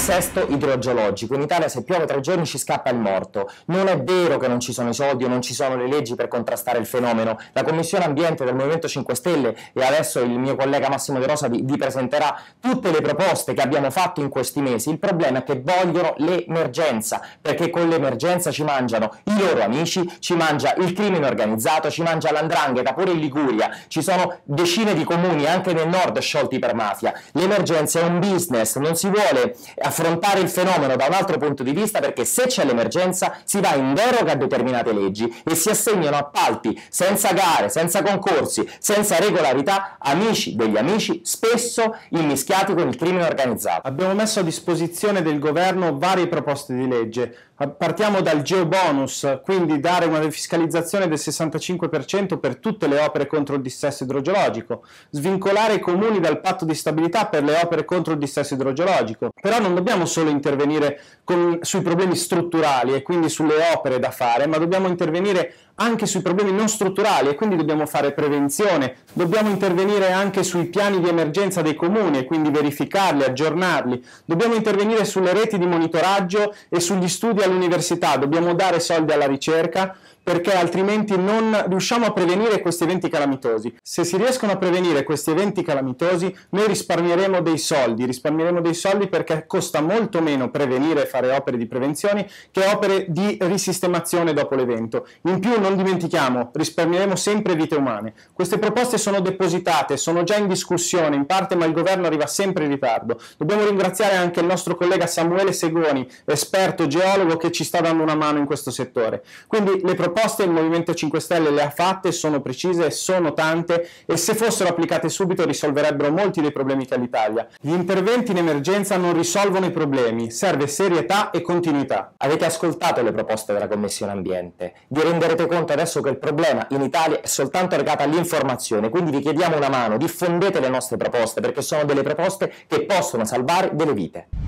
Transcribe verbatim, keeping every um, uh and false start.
dissesto idrogeologico. In Italia se piove tre giorni ci scappa il morto. Non è vero che non ci sono i soldi o non ci sono le leggi per contrastare il fenomeno. La Commissione Ambiente del Movimento cinque Stelle, e adesso il mio collega Massimo De Rosa vi, vi presenterà tutte le proposte che abbiamo fatto in questi mesi. Il problema è che vogliono l'emergenza, perché con l'emergenza ci mangiano i loro amici, ci mangia il crimine organizzato, ci mangia l'andrangheta, pure in Liguria ci sono decine di comuni anche nel nord sciolti per mafia. L'emergenza è un business, non si vuole affrontare il fenomeno da un altro punto di vista, perché se c'è l'emergenza si va in deroga a determinate leggi e si assegnano appalti senza gare, senza concorsi, senza regolarità, amici degli amici, spesso immischiati con il crimine organizzato. Abbiamo messo a disposizione del governo varie proposte di legge. Partiamo dal geobonus, quindi dare una defiscalizzazione del sessantacinque per cento per tutte le opere contro il dissesto idrogeologico, svincolare i comuni dal patto di stabilità per le opere contro il dissesto idrogeologico. Però non dobbiamo solo intervenire con, sui problemi strutturali e quindi sulle opere da fare, ma dobbiamo intervenire anche sui problemi non strutturali e quindi dobbiamo fare prevenzione, dobbiamo intervenire anche sui piani di emergenza dei comuni e quindi verificarli, aggiornarli, dobbiamo intervenire sulle reti di monitoraggio e sugli studi all'università, dobbiamo dare soldi alla ricerca, perché altrimenti non riusciamo a prevenire questi eventi calamitosi. Se si riescono a prevenire questi eventi calamitosi, noi risparmieremo dei soldi, risparmieremo dei soldi perché costa molto meno prevenire e fare opere di prevenzione che opere di risistemazione dopo l'evento. In più, non dimentichiamo, risparmieremo sempre vite umane. Queste proposte sono depositate, sono già in discussione in parte, ma il governo arriva sempre in ritardo. Dobbiamo ringraziare anche il nostro collega Samuele Segoni, esperto geologo, che ci sta dando una mano in questo settore. Quindi le proposte il Movimento cinque Stelle le ha fatte, sono precise, sono tante e se fossero applicate subito risolverebbero molti dei problemi che ha l'Italia. Gli interventi in emergenza non risolvono i problemi, serve serietà e continuità. Avete ascoltato le proposte della Commissione Ambiente, vi renderete conto adesso che il problema in Italia è soltanto legato all'informazione, quindi vi chiediamo una mano, diffondete le nostre proposte perché sono delle proposte che possono salvare delle vite.